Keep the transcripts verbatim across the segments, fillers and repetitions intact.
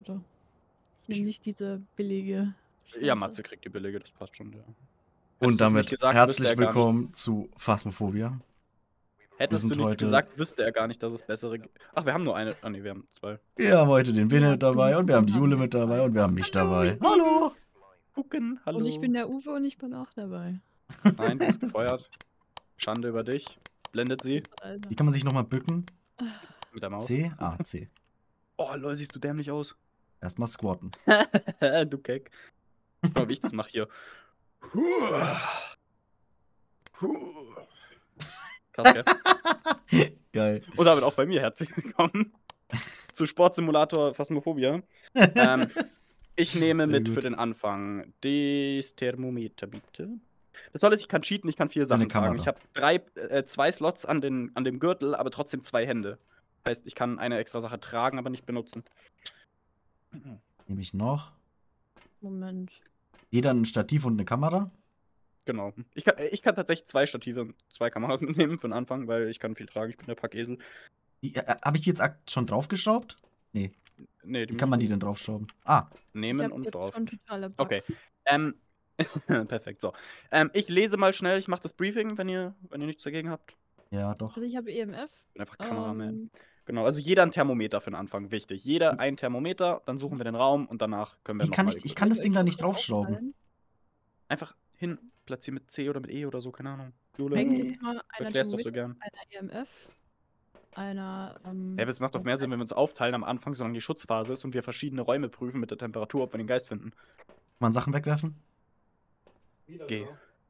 Karte. Ich nehme nicht diese billige. Ja, Matze kriegt die billige, das passt schon, ja. Und damit gesagt, herzlich willkommen zu Phasmophobia. Hättest du nichts gesagt, wüsste er gar nicht, dass es bessere gibt. Ach, wir haben nur eine. Ah, nee, wir haben zwei. Wir haben heute den Winne dabei und wir haben die Jule mit dabei und wir haben mich dabei. Hallo! Gucken, hallo. Und ich bin der Uwe und ich bin auch dabei. Nein, du bist gefeuert. Schande über dich. Blendet sie. Wie kann man sich nochmal bücken? Mit der Maus. C? Ah, C. Oh, lol, siehst du dämlich aus. Erstmal squatten. Du Keck. Guck mal, wie ich das mache hier. Krass, gell? Geil. Und damit auch bei mir herzlich willkommen zu Sportsimulator Phasmophobia. ähm, ich nehme Sehr mit gut. für den Anfang das Thermometer, bitte. Das Tolle ist, ich kann cheaten, ich kann vier Sachen Eine tragen. Kamera. Ich habe drei, äh, zwei Slots an, den, an dem Gürtel, aber trotzdem zwei Hände. Heißt, ich kann eine extra Sache tragen, aber nicht benutzen. Nehme ich noch. Moment. Jeder ein Stativ und eine Kamera. Genau. Ich kann, ich kann tatsächlich zwei Stative und zwei Kameras mitnehmen für den Anfang, weil ich kann viel tragen. Ich bin der Packesel. Die, äh, Habe ich die jetzt akt- schon draufgeschraubt? Nee. Nee, die Wie kann man musst die du denn draufschrauben? Ah, Ich nehmen hab und jetzt drauf. schon totale Bugs. Okay. Ähm, perfekt, so. Ähm, ich lese mal schnell, ich mache das Briefing, wenn ihr, wenn ihr nichts dagegen habt. ja, doch. Also ich habe E M F. Ich bin einfach Kameraman. Ähm, Genau, also jeder ein Thermometer für den Anfang, wichtig. Jeder ein Thermometer, dann suchen wir den Raum und danach können wir Wie noch kann mal ich, ich über- kann das soll Ding euch da das nicht mal draufschrauben. aufteilen? einfach hin platzieren mit C oder mit E oder so, keine Ahnung. Jule, Eigentlich immer du einer erklärst doch so Thermometer, gern. einer E M F, einer. Ähm, Ja, aber es macht doch mehr Sinn, wenn wir uns aufteilen am Anfang, solange die Schutzphase ist und wir verschiedene Räume prüfen mit der Temperatur, ob wir den Geist finden. Kann man Sachen wegwerfen? Geh.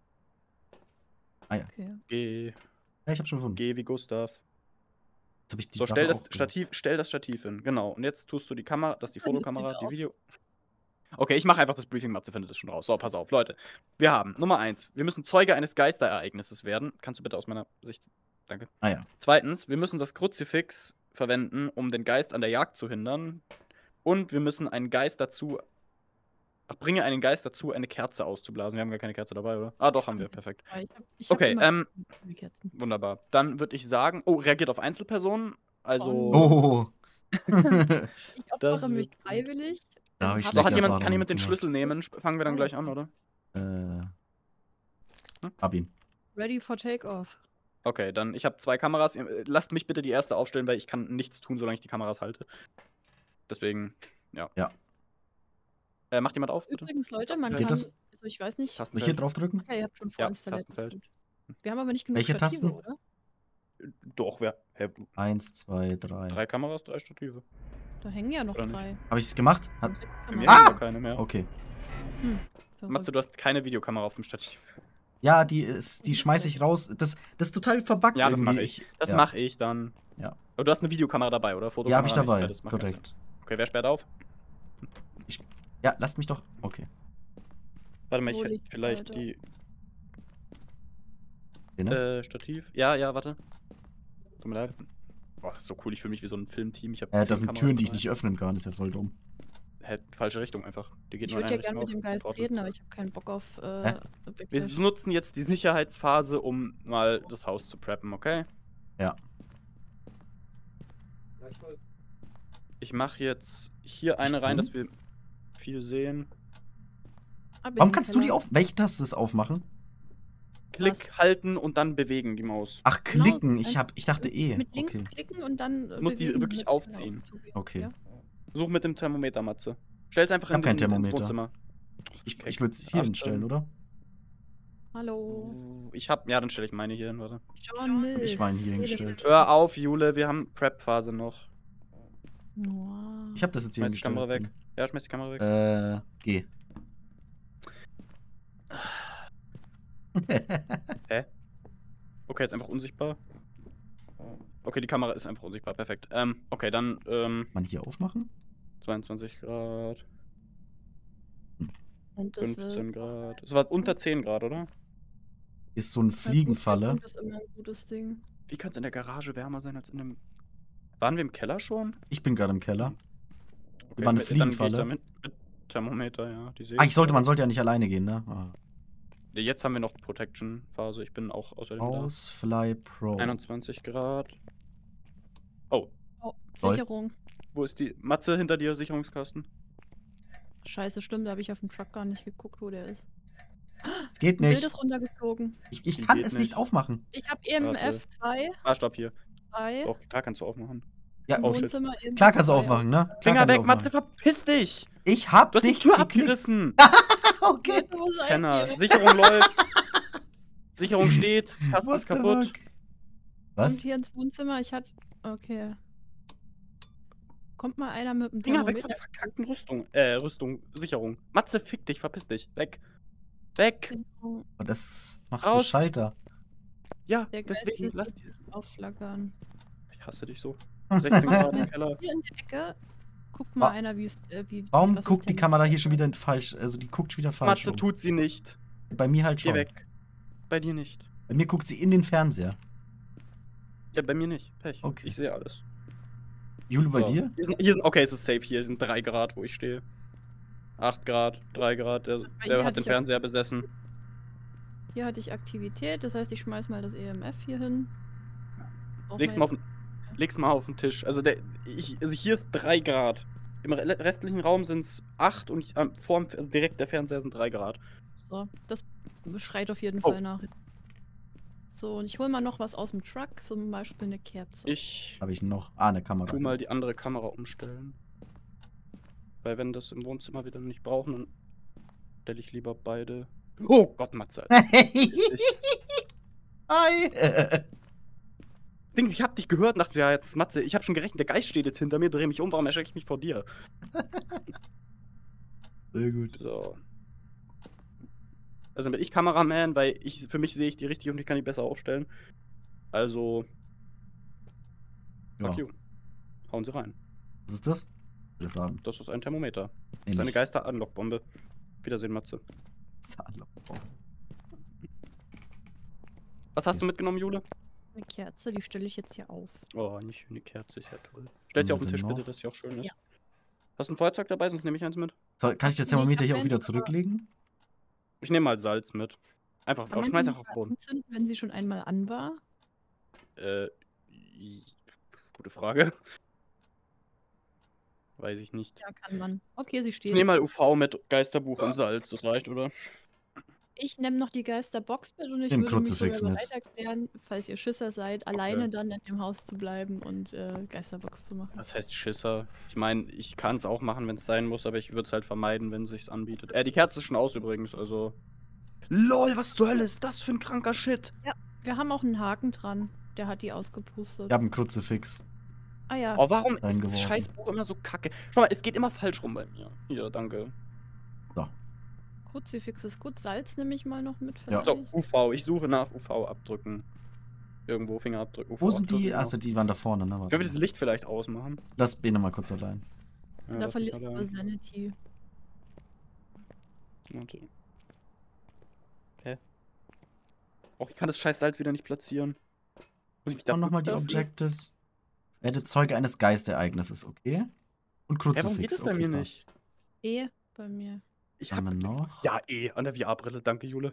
Okay. Geh. Ja, ich hab schon gefunden. Geh wie Gustav. Jetzt hab ich die So, Sache stell das aufgelöst. Stativ, stell das Stativ hin. Genau. Und jetzt tust du die Kamera, das ist die Ah, das Fotokamera, sieht die aus. Video. Okay, ich mache einfach das Briefing, Matze findet es schon raus. So, pass auf, Leute. Wir haben Nummer eins, wir müssen Zeuge eines Geisterereignisses werden. Kannst du bitte aus meiner Sicht. Danke. Ah ja. Zweitens, wir müssen das Kruzifix verwenden, um den Geist an der Jagd zu hindern. Und wir müssen einen Geist dazu. Ach, bringe einen Geist dazu, eine Kerze auszublasen. Wir haben gar keine Kerze dabei, oder? Ah, doch, haben wir. Perfekt. Ja, Ich hab, ich hab Okay, immer ähm, die Kerzen. wunderbar. Dann würde ich sagen. Oh, reagiert auf Einzelpersonen. Also. Oh. Ich das opfere mich wird- freiwillig. Da hab ich Hab- So, hat schlechte jemand, Erfahrungen kann jemand den gemacht. Schlüssel nehmen? Sp- Fangen wir dann Oh. gleich an, oder? Äh. Hab ihn. Ready for takeoff. Okay, dann ich habe zwei Kameras. Ihr- Lasst mich bitte die erste aufstellen, weil ich kann nichts tun, solange ich die Kameras halte. Deswegen, ja. Ja. Äh, macht jemand auf, bitte? Übrigens, Leute, man Geht kann. das? Also ich weiß nicht. Soll ich hier Tastenfeld. draufdrücken? Okay, ihr habt schon Ja, vorinstalliert. das Tastenfeld. ist gut. Wir haben aber nicht genug Welche Stative, Tasten? oder? Doch, wer? Hä, Eins, zwei, drei. drei Kameras, drei Stative. Da hängen ja noch Oder nicht? drei. Hab ich's gemacht? Wir Hat, haben sechs Bei mir Kameras. hängen doch keine mehr. okay. Hm, verrückt. Matze, du hast keine Videokamera auf dem Stativ. Ja, die ist, die schmeiß ich raus. Das, das ist total verbuggt Ja, das irgendwie. mache ich. Das ja. mache ich dann. Ja. Aber du hast eine Videokamera dabei, oder? Fotokamera Ja, hab ich nicht? dabei. Ja, das macht keinen Korrekt. Sinn. Okay, wer sperrt auf? Ja, lasst mich doch. Okay. Warte mal, ich Wo hätte liegt vielleicht Alter? die. Den, ne? Äh, Stativ. Ja, ja, warte. Tut mir leid. Boah, das ist so cool. Ich fühle mich wie so ein Filmteam. Ich habe Äh, das sind Türen, die ich nicht öffnen kann. Das ist ja voll dumm. Hä, falsche Richtung einfach. Die geht Ich nur in würde ja eine gerne mit dem Richtung Geist auf. reden, aber ich habe keinen Bock auf äh, Hä? Wir Backlash. nutzen jetzt die Sicherheitsphase, um mal das Haus zu preppen, okay? Ja. Ich mache jetzt hier eine Bist rein, du? dass wir viel sehen. Ah, bin Warum im kannst du die Keller. auf. Welche Taste ist aufmachen? Klick halten und dann bewegen die Maus. Ach, Genau, klicken. Ich, ein- hab, ich dachte eh. Mit links Okay. klicken und dann. Du musst die bewegen wirklich mit- aufziehen. Ja, Okay. Ja. Such mit dem Thermometer, Matze. Stell's einfach Ich hab in, kein in, ins Thermometer. Wohnzimmer. Ich, Okay. ich würde es hier Ach, hinstellen, ähm, oder? Hallo. Ich hab. Ja, dann stelle ich meine hier hin, warte. John Mills. Ich meine hier hingestellt. Hör auf, Jule, wir haben Prep-Phase noch. Wow. Ich habe das jetzt hier Schmeiß die Kamera hingestellt. weg. Ja, schmeiß die Kamera weg. Äh, geh. Hä? Okay, jetzt einfach unsichtbar. Okay, die Kamera ist einfach unsichtbar, perfekt. Ähm, okay, dann, ähm, Man hier aufmachen? zweiundzwanzig Grad, Und das fünfzehn wird- Grad. Es war unter zehn Grad, oder? Ist so ein Fliegenfalle. Das ist immer ein gutes Ding. Wie kann es in der Garage wärmer sein als in einem. Waren wir im Keller schon? Ich bin gerade im Keller. Okay, War eine mit- dann geh ich Fliegenfalle. da mit, mit Thermometer, ja. Die sehe Ah, ich sollte, man sollte ja nicht alleine gehen, ne? Ah. Ja, jetzt haben wir noch Protection-Phase. Ich bin auch außerdem da. Ausfly Pro. einundzwanzig Grad. Oh, Oh, Soll- Sicherung. Wo ist die Matze hinter dir, Sicherungskasten? Scheiße, stimmt, da habe ich auf dem Truck gar nicht geguckt, wo der ist. Es geht Ein Bild nicht. ist runtergeflogen. Ich, ich Die kann geht es nicht nicht. aufmachen. Ich habe eben Warte. F zwei, Ah, stopp hier. drei, Doch, klar kannst du aufmachen. Ja, im Oh, shit. Wohnzimmer eben klar kannst du zwei. aufmachen, ne? Klar Finger kann ich weg, aufmachen. Matze, verpiss dich! Ich hab Du hast die nichts Tür geklickt. abgerissen! Okay. Wo seid Penner. ihr? Sicherung läuft. Sicherung steht. Kasten What ist the kaputt. fuck? Was? Kommt hier ins Wohnzimmer, ich hatte... Okay. Kommt mal einer mit dem Finger weg von Thermometer. der verkackten Rüstung. Äh, Rüstung, Sicherung. Matze, fick dich, verpiss dich. Weg. Weg. Oh, das macht Raus. so Scheiter. Ja, Der Geist deswegen, lässt lass sich die. aufflackern. Ich hasse dich so. sechzehn Grad im Keller. Hier in der Ecke, guckt mal Wa- einer, wie es... Äh, wie, Warum was guckt das die Kamera hier schon wieder falsch? Also die guckt schon wieder falsch. Matze rum. tut sie nicht. Bei mir halt Geh schon. weg. Bei dir nicht. Bei mir guckt sie in den Fernseher. Ja, bei mir nicht. Pech. Okay. Ich sehe alles. Jule, bei So. dir? Hier sind, hier sind, okay, es ist safe. Hier sind drei Grad, wo ich stehe. acht Grad, drei Grad. Der, Bei der mir hat hatte den ich auch- Fernseher besessen. Hier hatte ich Aktivität, das heißt, ich schmeiß mal das E M F hier hin. Braucht Leg's man mal, auf jetzt- den, leg's mal auf den Tisch. Also, der, ich, also hier ist drei Grad. Im re- restlichen Raum sind es acht und ähm, vorm, also direkt der Fernseher sind drei Grad. So, das schreit auf jeden Oh. Fall nach. So, und ich hol mal noch was aus dem Truck, zum Beispiel eine Kerze. Ich Habe ich noch. Ah, eine Kamera. tu mal die andere Kamera umstellen. Weil wenn das im Wohnzimmer wieder nicht brauchen, dann stelle ich lieber beide. Oh Gott, Matze. Alter. Hi. Dings, ich hab dich gehört und dachte, ja, jetzt ist Matze. Ich hab schon gerechnet, der Geist steht jetzt hinter mir, dreh mich um, warum erschrecke ich mich vor dir? Sehr gut. So. Also bin ich Kameraman, weil ich für mich sehe ich die richtig und ich kann die besser aufstellen. Also, fuck Ja. you. Hauen sie rein. Was ist das? Ich will das sagen. Das ist ein Thermometer. Das Nee, ist eine nicht. Geister-Anlockbombe. Wiedersehen, Matze. Das ist der Anlauf. Was hast du mitgenommen, Jule? Eine Kerze, die stelle ich jetzt hier auf. Oh, nicht eine Kerze, ist ja toll. Stell sie haben auf den wir Tisch denn bitte, noch? dass sie auch schön ist. Ja. Hast du ein Feuerzeug dabei, sonst nehme ich eins mit. So, kann ich das Nee, Thermometer hier auch Moment, wieder aber- zurücklegen? Ich nehme mal Salz mit. Einfach, Kann auf, man schmeiß die einfach auf nicht den Boden. anzünden, wenn sie schon einmal an war? Äh, i- gute Frage. Weiß ich nicht. Ja, kann man. Okay, sie Ich steht. nehme mal U V mit Geisterbuch und Salz, das reicht, oder? Ich nehme noch die Geisterbox mit und ich Nimm würde mich Kruzifix sogar mit. bereit erklären, falls ihr Schisser seid, alleine dann in dem Haus zu bleiben und äh, Geisterbox zu machen. Das heißt Schisser. Ich meine, ich kann es auch machen, wenn es sein muss, aber ich würde es halt vermeiden, wenn es sich anbietet. Äh, die Kerze ist schon aus übrigens, also. LOL, was zur Hölle ist das für ein kranker Shit? Wir haben auch einen Haken dran. Der hat die ausgepustet. Ich habe einen Kruzifix. Ah ja. Oh, warum ist das Reingeworfen. Scheißbuch immer so kacke? Schau mal, es geht immer falsch rum bei mir. Hier, danke. Kruzifix ist gut. Salz nehme ich mal noch mit. Ja. Vielleicht. So, U V. Ich suche nach U V-Abdrücken. Irgendwo Fingerabdrücken. Wo sind die? U V-Abdrücke, Achso, die waren da vorne, ne? Können Warte. wir das Licht vielleicht ausmachen? Lass Bene mal kurz allein. Ja, Da lass verlierst mich du mal aber Sanity. da- Warte. Hä? Och, ich kann das scheiß Salz wieder nicht platzieren. Muss ich mich da Und nochmal die dafür? Objectives. Werde Zeuge eines Geistereignisses, okay? Und Hä, Kruzifix. warum geht das bei okay, mir passt. nicht? Eh, bei mir. Ich Haben hab. wir noch? Ja, eh, an der V R-Brille. Danke, Jule.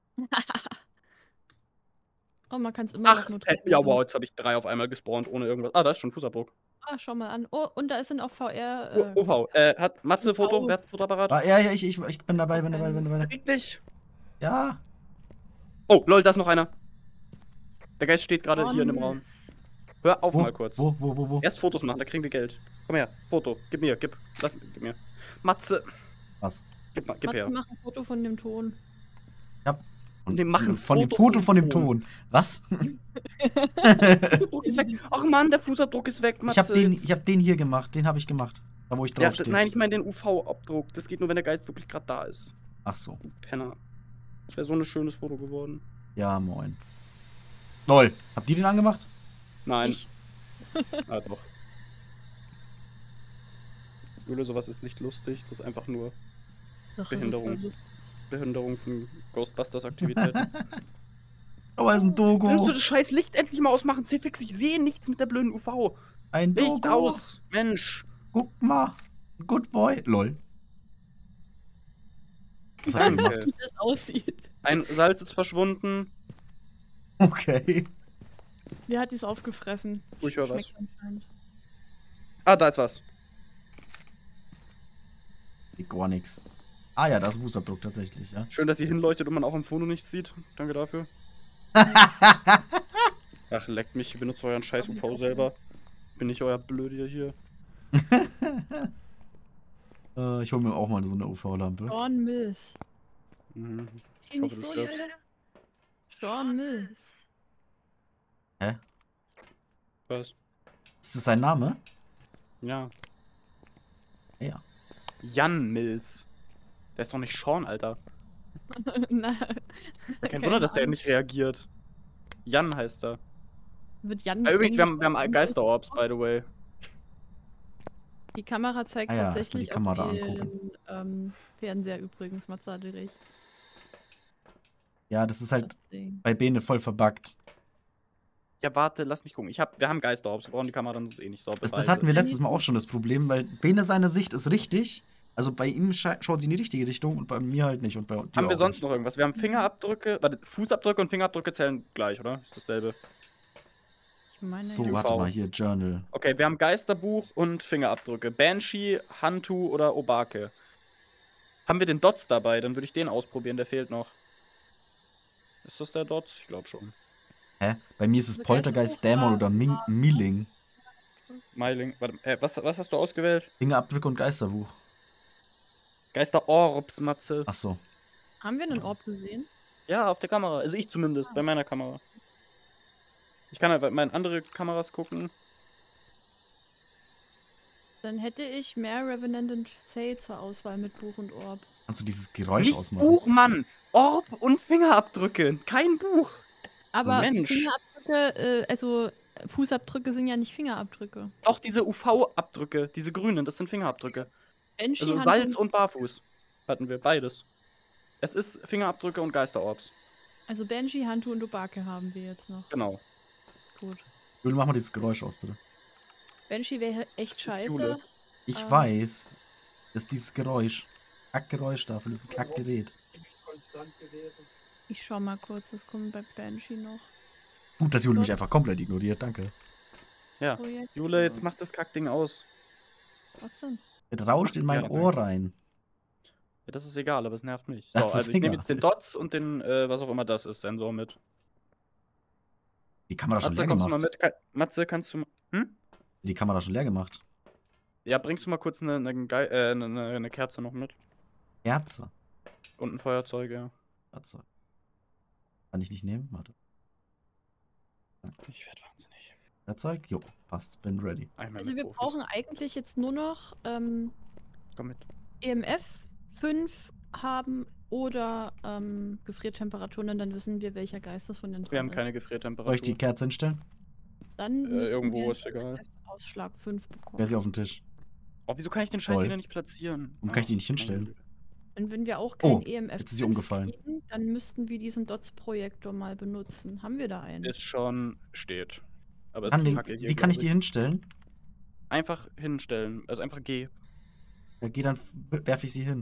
Oh, man kann es immer Ach, noch nur hä, drücken. ja, wow, jetzt habe ich drei auf einmal gespawnt, ohne irgendwas. Ah, da ist schon ein Fußabdruck. Ah, schau mal an. Oh, und da sind auch V R. U- Äh, U V. Äh, hat Matze U V. Foto? Wer hat Fotoapparat? Ah, ja, ja, ich, ich, ich bin dabei, bin dabei, bin dabei. Reg dich! Ja. Oh, lol, da ist noch einer. Der Geist steht gerade Oh, hier in dem nö. Raum. Hör auf Wo, mal kurz. wo, wo, wo, wo? Erst Fotos machen, da kriegen wir Geld. Komm her, Foto. Gib mir, gib. Lass, gib mir. Matze, Was? gib mal, gib Warte, her. mach ein Foto von dem Ton. Und dem machen von dem Foto Foto vom von dem Ton. Ton. Was? Fußabdruck ist weg. Ach Mann, der Fußabdruck ist weg, Matze. Ich hab den, ich hab den hier gemacht. Den habe ich gemacht. Da wo ich ja, drauf stehe. nein, ich meine den U V-Abdruck. Das geht nur, wenn der Geist wirklich gerade da ist. Ach so. Du Penner. Das wäre so ein schönes Foto geworden. Ja, moin. Lol. Habt ihr den angemacht? Nein. Ich. Ah, doch. Jule, sowas ist nicht lustig. Das ist einfach nur Ach, das ist Behinderung. voll- Behinderung von Ghostbusters-Aktivitäten. Oh, das ist ein Kannst du Dogo. das scheiß Licht endlich mal ausmachen, C-Fix? Ich sehe nichts mit der blöden U V. Ein Licht Dogo. aus, Mensch. Guck mal. Good boy. Lol. Was hat er gemacht? Danke. Wie das aussieht. Ein Salz ist verschwunden. Okay. Wer hat dies aufgefressen? Oh, ich höre was. Schmeckt anscheinend. Ah, da ist was. Geht gar nichts. Ah ja, da ist ein Fußabdruck tatsächlich, ja. Schön, dass sie hinleuchtet und man auch im Foto nichts sieht. Danke dafür. Ach, leckt mich, ich benutze euren scheiß U V selber. Bin nicht euer Blöde hier. äh, ich hole mir auch mal so eine U V-Lampe. Sean Mills. Mhm. Ist sie nicht hoffe, du so, stirbst. Alter? Sean Mills. Hä? Was? Ist das sein Name? Ja. Ja. Jan Mills. Der ist doch nicht Sean, Alter. Na, Kein keine Wunder, dass der Ahnung. nicht reagiert. Jan heißt er. Wird Jan Ah, übrigens, wir haben, wir haben angesprochen. Geisterorbs, by the way. Die Kamera zeigt Ah ja, erst mal die tatsächlich Kamera auf den angucken. ähm, Fernseher übrigens. Matze hatte recht. Ja, das ist halt Deswegen. bei Bene voll verbuggt. Ja, warte, lass mich gucken. Ich hab, wir haben Geisterorbs. Wir brauchen die Kamera dann eh nicht so. Das, das hatten wir letztes Mal auch schon das Problem, weil Bene seine Sicht ist richtig. Also bei ihm scha schaut sie in die richtige Richtung und bei mir halt nicht. Und bei dir Haben wir auch sonst nicht. noch irgendwas? Wir haben Fingerabdrücke. Warte, Fußabdrücke und Fingerabdrücke zählen gleich, oder? Ist dasselbe. Ich meine, So, ja. warte mal, hier, Journal. Okay, wir haben Geisterbuch und Fingerabdrücke. Banshee, Hantu oder Obake. Haben wir den Dots dabei? Dann würde ich den ausprobieren, der fehlt noch. Ist das der Dots? Ich glaube schon. Hä? Bei mir ist es Also Poltergeist, Geisterbuch Dämon war- oder Ming Miling. Myling. Warte, äh, was, was hast du ausgewählt? Fingerabdrücke und Geisterbuch. Geisterorbs, Matze. Ach so. Haben wir einen Orb gesehen? Ja, auf der Kamera. Also ich zumindest, bei meiner Kamera. Ich kann halt bei meinen anderen Kameras gucken. Dann hätte ich mehr Revenant and Say zur Auswahl mit Buch und Orb. Kannst du dieses Geräusch Nicht ausmachen? Buch, Mann! Orb und Fingerabdrücke. Kein Buch. Aber Mensch. Fingerabdrücke, äh, also Fußabdrücke sind ja nicht Fingerabdrücke. Auch diese U V-Abdrücke, diese grünen, das sind Fingerabdrücke. Banshee, Also Hand Salz und, und Barfuß hatten wir, beides. Es ist Fingerabdrücke und Geisterorbs. also Banshee, Hantu und Obake haben wir jetzt noch. Genau. Gut. Jule, mach mal dieses Geräusch aus, bitte. Banshee wäre echt Das ist scheiße. Jule. Ich Ah. weiß. Das ist dieses Geräusch. Kackgeräusch da von diesem Kackgerät. Ich schau mal kurz, was kommt bei Banshee noch. Gut, dass Jule mich einfach komplett ignoriert, danke. Ja. Projekt- Jule, jetzt mach das Kackding aus. Was denn? Es rauscht in mein Ja, Ohr rein. Ja, das ist egal, aber es nervt mich. So, Das ist also ich nehme egal. jetzt den Dots und den, äh, was auch immer das ist, Sensor mit. Die Kamera schon Matze, leer kommst du mal gemacht. mit? Ka Matze, kannst du mal. Hm? Die Kamera schon leer gemacht. Ja, bringst du mal kurz eine, eine, Gei- äh, eine, eine Kerze noch mit? Kerze. Und ein Feuerzeug, ja. Kerze. Kann ich nicht nehmen? Warte. Ich werde wahnsinnig. Feuerzeug? Jo, passt. Bin ready. Einmal Also mit wir Profis. brauchen eigentlich jetzt nur noch ähm, Komm mit. E M F fünf haben oder ähm, Gefriertemperaturen, und dann wissen wir, welcher Geist das von den Wir haben dran keine ist. Gefriertemperatur. Soll ich die Kerze hinstellen? Dann Äh, müssen irgendwo wir ist egal. einen Ausschlag fünf bekommen. Wer ist sie auf dem Tisch? Oh, wieso kann ich den Scheiß Toll. wieder nicht platzieren? Warum kann ich die nicht meine hinstellen? Güte. Und wenn wir auch kein Oh, E M F jetzt ist sie fünf umgefallen. kriegen, dann müssten wir diesen Dots-Projektor mal benutzen. Haben wir da einen? Ist schon steht. Aber es Kann ist die, kacke hier, wie kann ich glaub die hinstellen? Einfach hinstellen. Also einfach G. Ja, geh, dann werfe ich sie hin.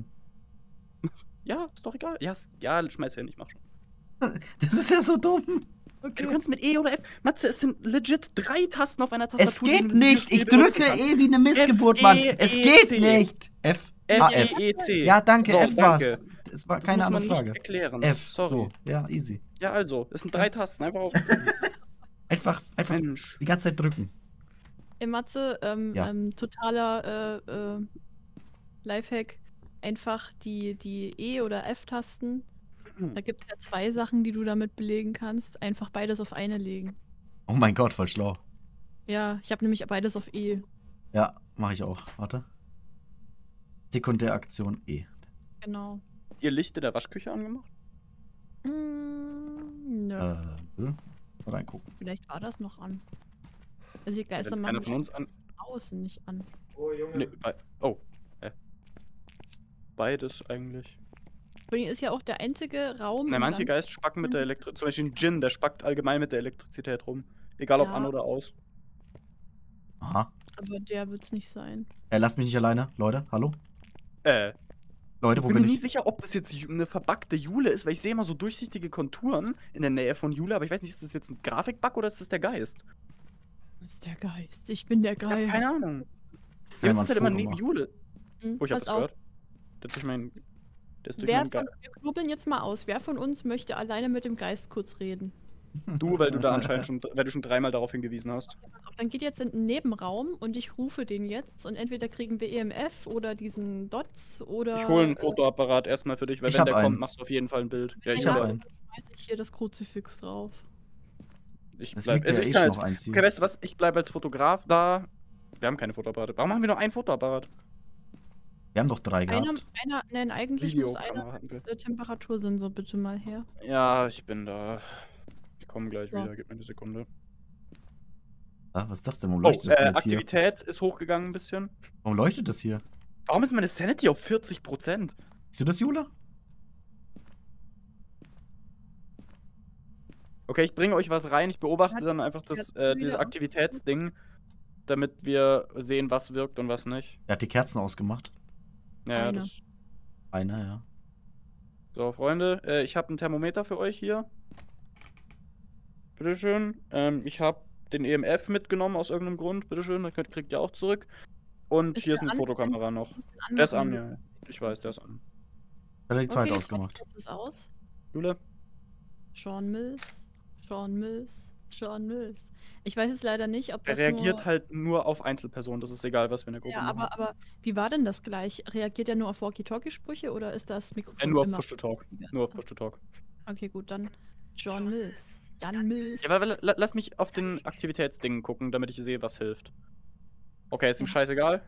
Ja, ist doch egal. Ja, s- ja, schmeiß hin, ich mach schon. Das ist ja so dumm. Du Okay. kannst mit E oder F. Matze, es sind legit drei Tasten auf einer Tastatur. Es die geht du mit nicht. Ich Videospiel benutzen drücke kannst. eh wie eine Missgeburt, F, Mann. E, Es E, geht C. nicht. F. F, Ah, E, F. E, C. Ja, danke. So, F danke. war's. Das war Das keine muss man andere nicht Frage. erklären. F. Sorry. So. Ja, easy. Ja, also, es sind drei Tasten. Einfach auf. Einfach, einfach Mensch. die ganze Zeit drücken. Ey, Matze, ähm, Ja. ähm, totaler äh, äh, Lifehack. Einfach die, die E- oder F-Tasten. Da gibt es ja zwei Sachen, die du damit belegen kannst. Einfach beides auf eine legen. Oh mein Gott, voll schlau. Ja, ich habe nämlich beides auf E. Ja, mache ich auch. Warte. Sekundäraktion E. Genau. Ihr Licht in der Waschküche angemacht? Mm, nö. Äh, hm? reingucken. Vielleicht war das noch an. Also die Geister Wenn machen einer von uns an. außen nicht an. Oh, Junge. Nee, bei, oh. Äh. Beides eigentlich. Vor allem ist ja auch der einzige Raum. Na, im manche ganzen- Geist spacken mit der Elektrizität. Zum Beispiel ein Djinn, der spackt allgemein mit der Elektrizität rum. Egal ob Ja. an oder aus. Aha. Aber der wird's nicht sein. Ey, lasst mich nicht alleine. Leute, hallo? Äh. Leute, Ich wo bin bin mir nie ich? sicher, ob das jetzt eine verbuggte Jule ist, weil ich sehe immer so durchsichtige Konturen in der Nähe von Jule, aber ich weiß nicht, ist das jetzt ein Grafikbug oder ist das der Geist? Das ist der Geist. Ich bin der Ich hab Geist. keine Ahnung. Ja, Ja, mal das ist ein halt immer Foto neben machen. Jule. Hm, Oh, ich pass hab's auf. gehört. Der ist durch mein. Der ist durch Wer mein von, Geist. wir knobeln jetzt mal aus. Wer von uns möchte alleine mit dem Geist kurz reden? Du, weil du da anscheinend schon, weil du schon dreimal darauf hingewiesen hast. Pass auf, dann geht jetzt in den Nebenraum und ich rufe den jetzt und entweder kriegen wir E M F oder diesen Dots oder. Ich hole einen Fotoapparat erstmal für dich, weil Ich wenn hab der einen. kommt, machst du auf jeden Fall ein Bild. Ja, ich hab habe einen. Schmeiß ich hier das Kruzifix drauf. Ich Es bleib, liegt ja also ich eh kann schon als, noch eins hier. okay, weißt du was? Ich bleibe als Fotograf da. Wir haben keine Fotoapparate. Warum haben wir nur ein Fotoapparat? Wir haben doch drei Einer, gehabt. einer, nein, eigentlich muss Videokamera einer hatten wir. äh, Temperatursensor bitte mal her. Ja, ich bin da. Ich komme gleich So. wieder, gib mir eine Sekunde. Ah, was ist das denn? Warum Oh, leuchtet das äh, denn jetzt hier? Aktivität ist hochgegangen ein bisschen. Warum leuchtet das hier? Warum ist meine Sanity auf vierzig Prozent? Siehst du das, Jula? Okay, ich bringe euch was rein. Ich beobachte Hat- dann einfach das, hat äh, wieder dieses aus- Aktivitätsding, damit wir sehen, was wirkt und was nicht. Er hat die Kerzen ausgemacht. Ja, ja, Eine. das. Einer, ja. So, Freunde, äh, ich habe ein Thermometer für euch hier. Bitteschön. Ähm, ich habe den E M F mitgenommen aus irgendeinem Grund. Bitteschön, das könnt- kriegt ihr auch zurück. Und Ist hier ist der eine an? Fotokamera noch. Ein Der ist anmachen, an, wenn du- ja. Ich weiß, der ist an. Er hat die zweite Okay, ausgemacht. Jetzt ist aus. Jule? Sean Mills, Sean Mills, Sean Mills. Ich weiß jetzt leider nicht, ob Der das reagiert nur... halt nur auf Einzelpersonen. Das ist egal, was wir in der Gruppe Ja, machen. aber, aber wie war denn das gleich? Reagiert er nur auf Walkie-Talkie-Sprüche oder ist das Mikrofon Äh, nur auf immer- Push-to-Talk. Nur auf Push-to-Talk. Okay, gut, dann Sean Mills. Jan Mills. Ja, aber la- lass mich auf den Aktivitätsdingen gucken, damit ich sehe, was hilft. Okay, ist ihm Ja. scheißegal.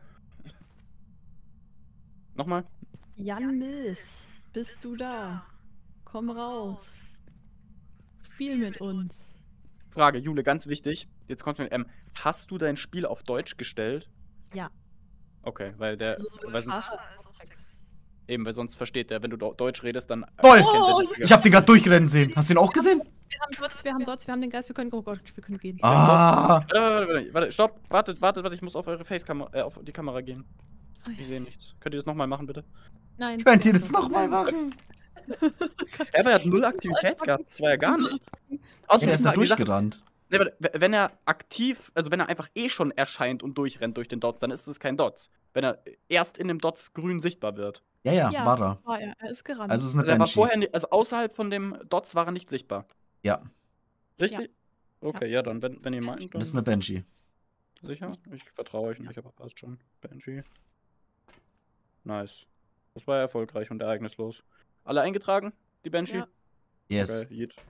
Nochmal. Jan Mills, bist du da? Komm raus. Spiel mit uns. Frage, Jule, ganz wichtig. Jetzt kommt mit M. Hast du dein Spiel auf Deutsch gestellt? Ja. Okay, weil der. Also, weil sonst, Sprache- eben, weil sonst versteht der, wenn du Do- Deutsch redest, dann. Toll! erkennt der Oh, den Trigger. Ich hab den gerade durchrennen sehen. Hast du ihn auch gesehen? Wir haben Dots, wir haben Dots, wir haben den Geist, wir können, oh Gott, wir können gehen. Ah! Warte, warte, warte, warte, stopp, wartet, wartet, warte, ich muss auf eure Facekamera, äh, auf die Kamera gehen. Oh ja. Ich sehe nichts. Könnt ihr das nochmal machen, bitte? Nein. Könnt ihr das nochmal machen? Ja, aber er hat null Aktivität gehabt. Das war ja gar nichts. Ey, Außerdem der ist da die Sache- durchgerannt. Nee, aber w- wenn er aktiv, also wenn er einfach eh schon erscheint und durchrennt durch den Dots, dann ist es kein Dots. Wenn er erst in dem Dots grün sichtbar wird. Ja, ja, Ja. war er. War er, er ist gerannt. Also es ist eine Also er war Banshee. vorher, ni- also außerhalb von dem Dots war er nicht sichtbar. Ja, Richtig? Okay, ja, dann, wenn, wenn ihr meint, dann das ist eine Banshee. sicher. Ich vertraue euch nicht, aber passt schon. Banshee. Nice. Das war erfolgreich und ereignislos. Alle eingetragen, die Banshee? Ja. Yes. Okay, yeet.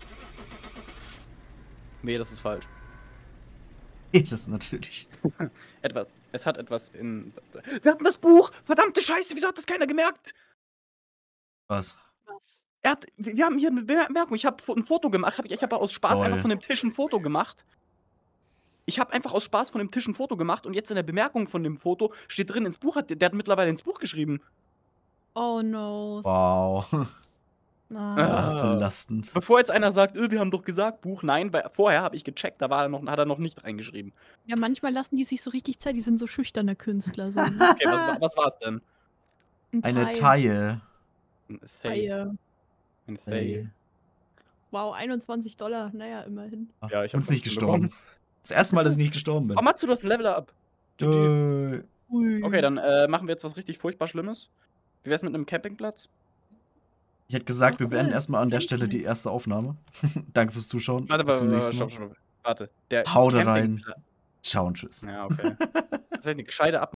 Nee, das ist falsch. Das natürlich. Etwas. Es hat etwas in. Wir hatten das Buch! Verdammte Scheiße, wieso hat das keiner gemerkt? Was? Was? Er hat, wir haben hier eine Bemerkung. Ich habe ein Foto gemacht. Hab, ich habe aus Spaß Toll. einfach von dem Tisch ein Foto gemacht. Ich habe einfach aus Spaß von dem Tisch ein Foto gemacht und jetzt in der Bemerkung von dem Foto steht drin ins Buch. Hat, der hat mittlerweile ins Buch geschrieben. Oh no. Wow. Ah. Ah. Belastend. Bevor jetzt einer sagt, öh, wir haben doch gesagt Buch. Nein, weil vorher habe ich gecheckt, da war er noch, hat er noch nicht reingeschrieben. Ja, manchmal lassen die sich so richtig Zeit, die sind so schüchterne Künstler. So. Okay, was, wa- was war's denn? Ein Eine Thai. Taille. Ein Thay. Thai. Ein Thay. Wow, einundzwanzig Dollar. Naja, immerhin. Ja, ich bin hab nicht was gestorben. bekommen. Das erste Mal, dass ich nicht gestorben bin. Oh, Matsu, du hast ein Level up. G G. Äh, Ui. Okay, dann äh, machen wir jetzt was richtig furchtbar Schlimmes. Wie wär's mit einem Campingplatz? Ich hätte gesagt, Oh, wir cool. beenden erstmal an der Camping. Stelle die erste Aufnahme. Danke fürs Zuschauen. Warte, Bis zum warte, nächsten stopp, Mal. stopp. Warte. Der Hau da rein. Campingplatz- Ciao und tschüss. Ja, okay. Das wäre eine gescheite Ab